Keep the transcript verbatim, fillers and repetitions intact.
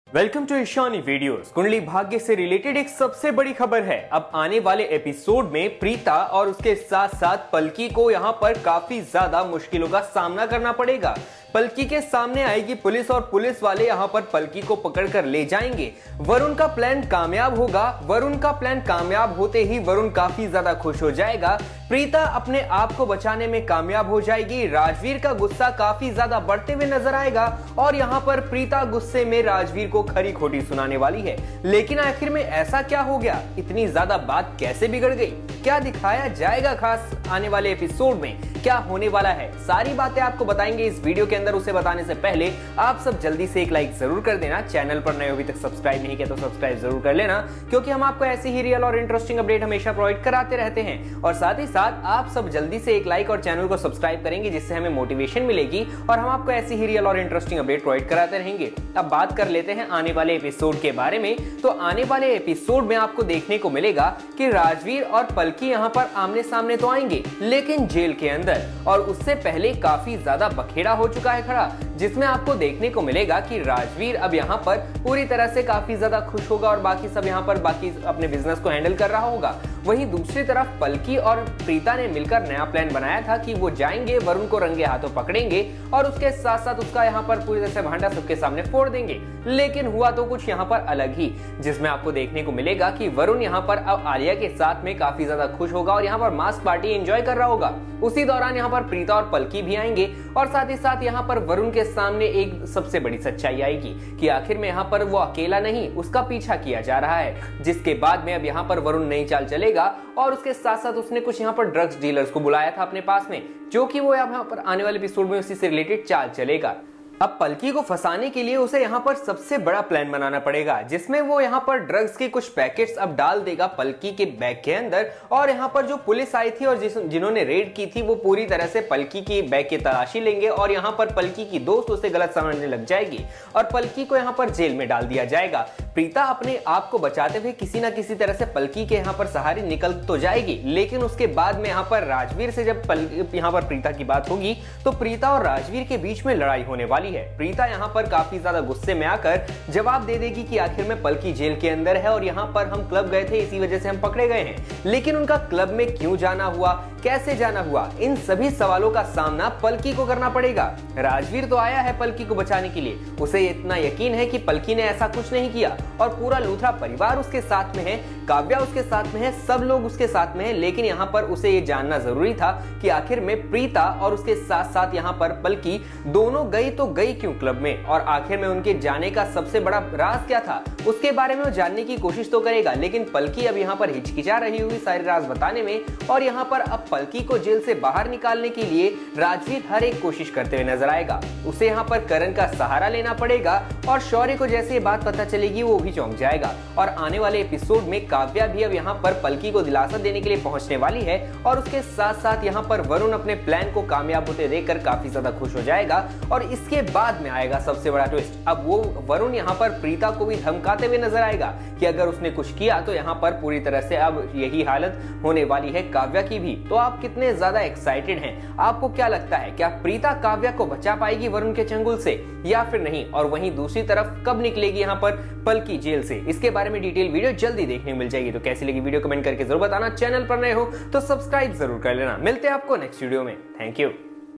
Welcome to Ishani videos. Kundali Bhagya से related एक सबसे बड़ी खबर है। अब आने वाले एपिसोड में प्रीता और उसके साथ साथ पलकी को यहाँ पर काफी ज्यादा मुश्किलों का सामना करना पड़ेगा। पलकी के सामने आएगी पुलिस और पुलिस वाले यहाँ पर पलकी को पकड़कर ले जाएंगे। वरुण का प्लान कामयाब होगा। वरुण का प्लान कामयाब होते ही वरुण काफी ज्यादा खुश हो जाएगा। प्रीता अपने आप को बचाने में कामयाब हो जाएगी। राजवीर का गुस्सा काफी ज्यादा बढ़ते हुए नजर आएगा और यहाँ पर प्रीता गुस्से में राजवीर को खरी खोटी सुनाने वाली है। लेकिन आखिर में ऐसा क्या हो गया? इतनी ज्यादा बात कैसे बिगड़ गई? क्या दिखाया जाएगा खास आने वाले एपिसोड में? क्या होने वाला है? सारी बातें आपको बताएंगे इस वीडियो के अंदर। उसे बताने से पहले आप सब जल्दी से एक लाइक जरूर कर देना। चैनल पर नए हो अभी तक सब्सक्राइब नहीं किया तो सब्सक्राइब जरूर कर लेना, क्योंकि हम आपको ऐसी ही रियल और इंटरेस्टिंग अपडेट हमेशा प्रोवाइड कराते रहते हैं। और साथ ही साथ आप सब जल्दी से एक लाइक और चैनल को सब्सक्राइब करेंगे, जिससे हमें मोटिवेशन मिलेगी और हम आपको ऐसी ही रियल और इंटरेस्टिंग अपडेट प्रोवाइड कराते रहेंगे। अब बात कर लेते हैं आने वाले एपिसोड के बारे में। तो आने वाले एपिसोड में आपको देखने को मिलेगा कि राजवीर और पलकी यहाँ पर आमने सामने तो आएंगे, लेकिन जेल के अंदर। और उससे पहले काफी ज्यादा बखेड़ा हो चुका है खड़ा, जिसमें आपको देखने को मिलेगा कि राजवीर अब यहाँ पर पूरी तरह से काफी ज्यादा खुश होगा और बाकी सब यहाँ पर बाकी अपने बिजनेस को हैंडल कर रहा होगा। वहीं दूसरी तरफ पलकी और प्रीता ने मिलकर नया प्लान बनाया था कि वो जाएंगे, वरुण को रंगे हाथों पकड़ेंगे और उसके साथ साथ उसका यहाँ पर पूरी तरह से भांडा सबके सामने फोड़ देंगे। लेकिन हुआ तो कुछ यहाँ पर अलग ही, जिसमें आपको देखने को मिलेगा कि वरुण यहाँ पर अब आलिया के साथ में काफी ज्यादा खुश होगा और यहाँ पर मास्क पार्टी एंजॉय कर रहा होगा। उसी दौरान यहाँ पर प्रीता और पलकी भी आएंगे और साथ ही साथ यहाँ पर वरुण के सामने एक सबसे बड़ी सच्चाई आएगी कि आखिर में यहाँ पर वो अकेला नहीं, उसका पीछा किया जा रहा है। जिसके बाद में अब यहाँ पर वरुण नई चाल चलेगा और उसके साथ साथ उसने कुछ यहाँ पर ड्रग्स डीलर्स को बुलाया था अपने पास में, जो कि वो यहाँ पर आने वाले एपिसोड में उसी से रिलेटेड चाल चलेगा। अब पलकी को फंसाने के लिए उसे यहाँ पर सबसे बड़ा प्लान बनाना पड़ेगा, जिसमें वो यहाँ पर ड्रग्स के कुछ पैकेट्स अब डाल देगा पलकी के बैग के अंदर। और यहाँ पर जो पुलिस आई थी और जिन्होंने रेड की थी वो पूरी तरह से पलकी की बैग की तलाशी लेंगे और यहाँ पर पलकी की दोस्त उसे गलत समझने लग जाएगी और पलकी को यहाँ पर जेल में डाल दिया जाएगा। प्रीता अपने आप को बचाते हुए किसी ना किसी तरह से पलकी के यहाँ पर सहारे निकल तो जाएगी, लेकिन उसके बाद में यहाँ पर राजवीर से जब यहाँ पर प्रीता की बात होगी तो प्रीता और राजवीर के बीच में लड़ाई होने वाली है। प्रीता यहाँ पर काफी ज्यादा गुस्से में आकर जवाब दे देगी कि आखिर में पलकी जेल के अंदर है और यहाँ पर हम क्लब गए थे, इसी वजह से हम पकड़े गए हैं। लेकिन उनका क्लब में क्यों जाना हुआ, कैसे जाना हुआ, इन सभी सवालों का सामना पलकी को करना पड़ेगा। राजवीर तो आया है पलकी को बचाने के लिए, उसे इतना यकीन है कि पलकी ने ऐसा कुछ नहीं किया और पूरा लूथरा परिवार उसके साथ में है, काव्या उसके साथ में है, सब लोग उसके साथ में है। लेकिन यहाँ पर उसे ये जानना जरूरी था कि आखिर में प्रीता और उसके साथ साथ यहाँ पर पलकी दोनों गई तो गई क्यों क्लब में, और आखिर में उनके जाने का सबसे बड़ा राज क्या था, उसके बारे में वो जानने की कोशिश तो करेगा। लेकिन पलकी अब यहाँ पर हिचकिचा रही हुई सारे राज बताने में, और यहाँ पर अब पलकी को जेल से बाहर निकालने के लिए राजवीर हर एक कोशिश करते हुए नजर आएगा। उसे यहाँ पर करण का सहारा लेना पड़ेगा और शौर्य को जैसे ये बात पता चलेगी वो भी चौंक जाएगा। और आने वाले एपिसोड में काव्या भी अब यहाँ पर पलकी को दिलासा देने के लिए पहुंचने वाली है और उसके साथ साथ यहाँ पर वरुण अपने प्लान को कामयाब होते देखकर काफी ज्यादा खुश हो जाएगा। और इसके बाद में आएगा सबसे बड़ा ट्विस्ट। अब वो वरुण यहाँ पर प्रीता को भी धमकाते हुए नजर आएगा कि अगर उसने कुछ किया तो यहाँ पर पूरी तरह से अब यही हालत होने वाली है काव्या की भी। तो आप कितने ज्यादा एक्साइटेड हैं? आपको क्या लगता है, क्या प्रीता काव्या को बचा पाएगी वरुण के चंगुल से या फिर नहीं? और वहीं दूसरी तरफ कब निकलेगी यहाँ पर पलकी जेल से? इसके बारे में डिटेल वीडियो जल्दी देखने को मिल जाएगी। तो कैसी लगी वीडियो कमेंट करके जरूर बताना। चैनल पर नए हो तो सब्सक्राइब जरूर कर लेना। मिलते हैं आपको नेक्स्ट वीडियो में। Thank you.